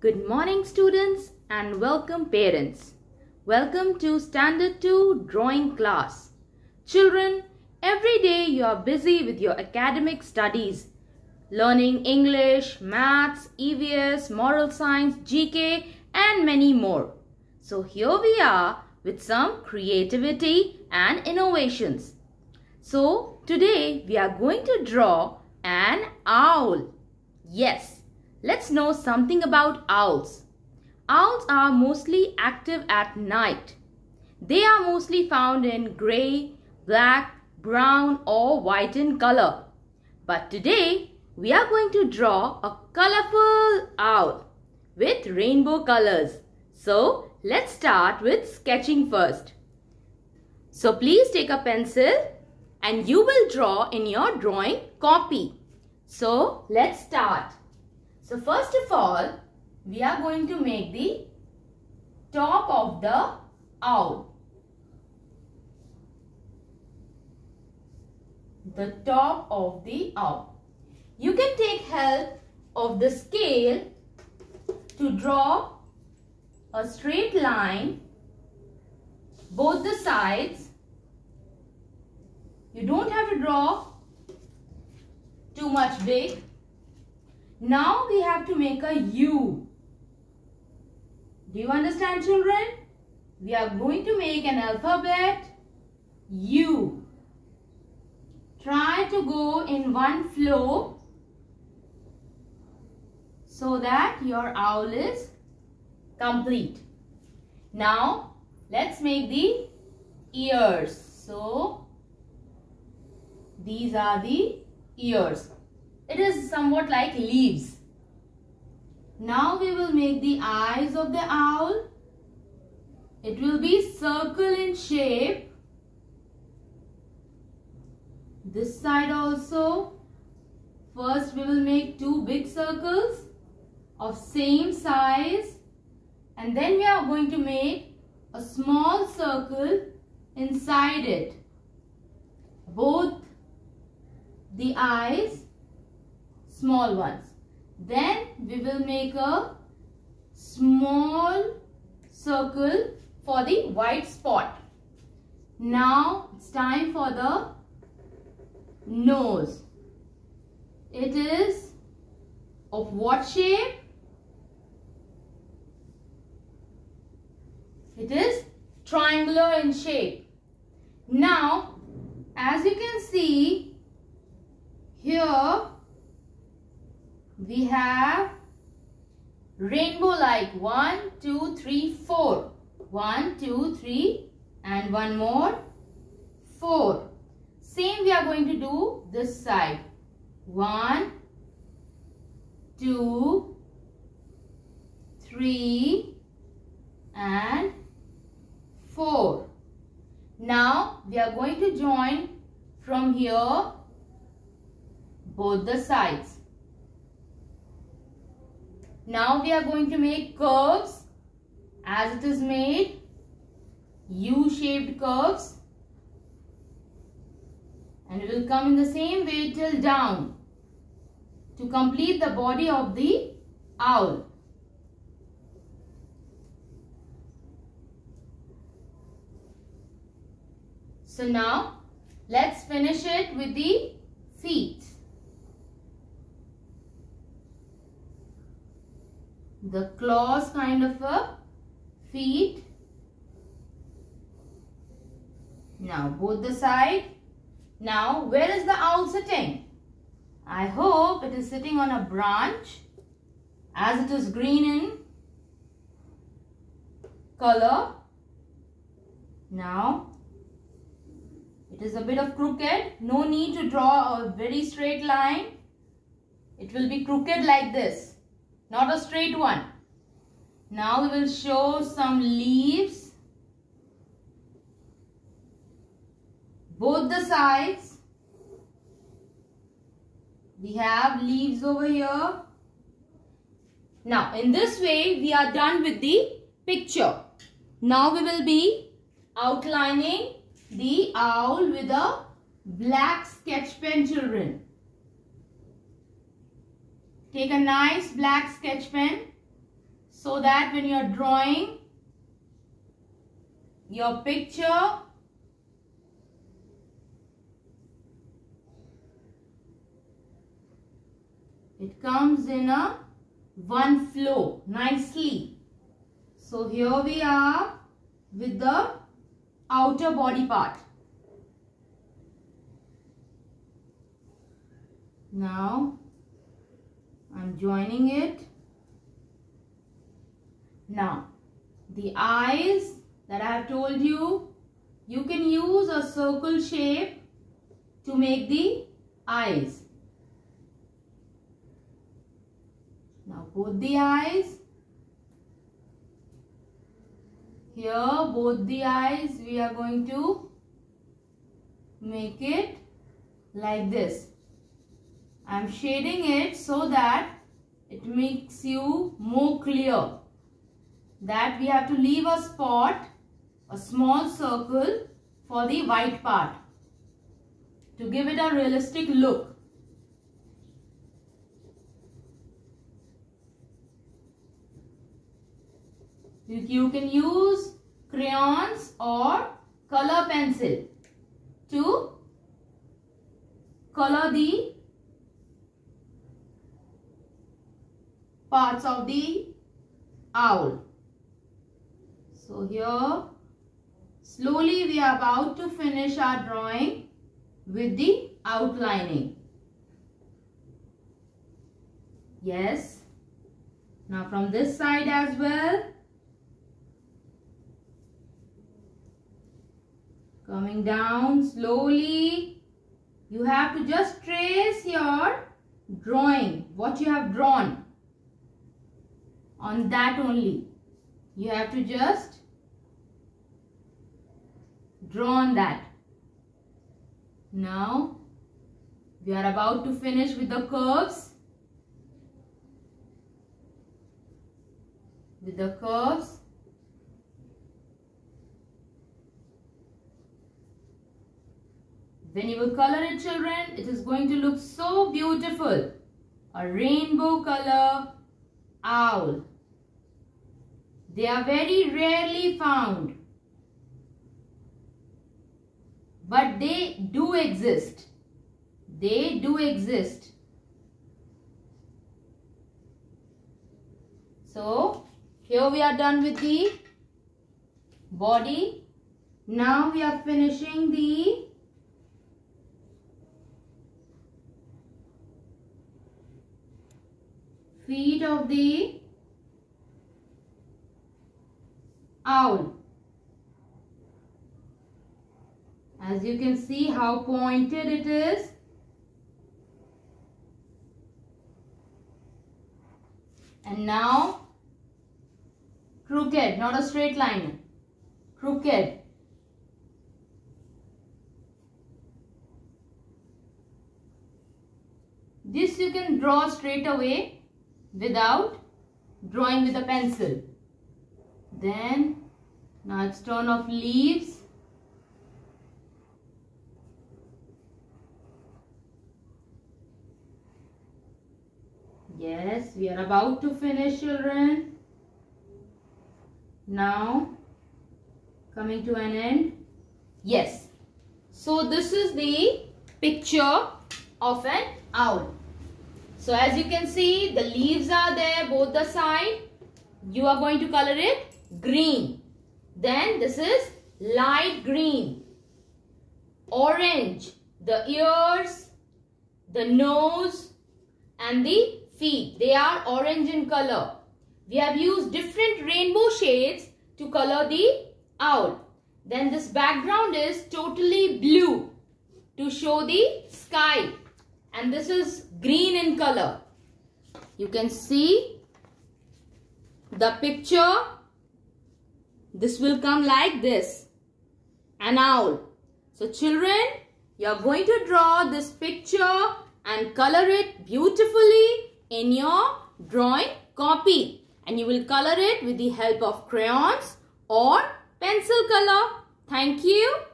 Good morning students and welcome parents. Welcome to Standard 2 drawing class. Children, every day you are busy with your academic studies, learning English, maths, EVS, moral science, GK and many more. So here we are with some creativity and innovations. So today we are going to draw an owl. Yes. Let's know something about owls. Owls are mostly active at night. They are mostly found in grey, black, brown or white in color. But today we are going to draw a colorful owl with rainbow colors. So let's start with sketching first. So please take a pencil and you will draw in your drawing copy. So let's start. So first of all, we are going to make the top of the owl. The top of the owl. You can take help of the scale to draw a straight line, both the sides. You don't have to draw too much big. Now we have to make a U. Do you understand, children? We are going to make an alphabet U. Try to go in one flow so that your owl is complete. Now let's make the ears. So these are the ears. It is somewhat like leaves. Now we will make the eyes of the owl. It will be circle in shape. This side also. First we will make two big circles of same size. And then we are going to make a small circle inside it. Both the eyes small ones. Then we will make a small circle for the white spot. Now it's time for the nose. It is of what shape? It is triangular in shape. Now as you can see here, we have rainbow like 1, 2, 3, 4. 1, 2, 3 and one more 4. Same we are going to do this side. 1, 2, 3 and 4. Now we are going to join from here both the sides. Now we are going to make curves as it is made, U-shaped curves, and it will come in the same way till down to complete the body of the owl. So now let's finish it with the feet. The claws kind of a feet. Now both the side. Now where is the owl sitting? I hope it is sitting on a branch as it is green in color. Now it is a bit of crooked. No need to draw a very straight line. It will be crooked like this. Not a straight one. Now we will show some leaves. Both the sides. We have leaves over here. Now in this way we are done with the picture. Now we will be outlining the owl with a black sketch pen, children. Take a nice black sketch pen so that when you are drawing your picture, it comes in a one flow nicely. So here we are with the outer body part. Now I'm joining it. Now the eyes that I have told you, you can use a circle shape to make the eyes. Now both the eyes. Here both the eyes we are going to make it like this. I am shading it so that it makes you more clear that we have to leave a spot, a small circle for the white part to give it a realistic look. You can use crayons or color pencil to color the parts of the owl. So here slowly we are about to finish our drawing with the outlining. Yes. Now from this side as well. Coming down slowly. You have to just trace your drawing, what you have drawn. On that only. You have to just draw on that. Now we are about to finish with the curves. With the curves. When you will color it, children, it is going to look so beautiful. A rainbow color owl. They are very rarely found. But they do exist. They do exist. So, here we are done with the body. Now we are finishing the feet of the owl. As you can see how pointed it is. And now crooked, not a straight line. Crooked. This you can draw straight away without drawing with a pencil. Then now it's turn of leaves. Yes, we are about to finish, children. Now coming to an end. Yes. So this is the picture of an owl. So as you can see, the leaves are there both the side. You are going to color it green. Then this is light green. Orange. The ears, the nose and the feet. They are orange in color. We have used different rainbow shades to color the owl. Then this background is totally blue to show the sky. And this is green in color. You can see the picture. This will come like this. An owl. So children, you are going to draw this picture and color it beautifully in your drawing copy. And you will color it with the help of crayons or pencil color. Thank you.